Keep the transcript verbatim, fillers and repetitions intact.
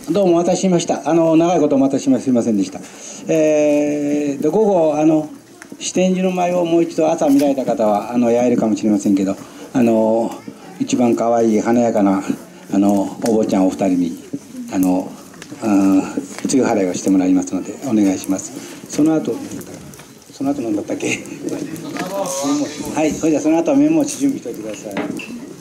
どうもお待たせしました。あの長いことお待たせしましてすみませんでした。えー、で午後あの四天寺の舞をもう一度朝見られた方はあのやえるかもしれませんけど、あの一番可愛い華やかなあのお坊ちゃんお二人にあの継ぎ払いをしてもらいますのでお願いします。その後その後何だったっけはい、それではその後はメモを準備しておいてください。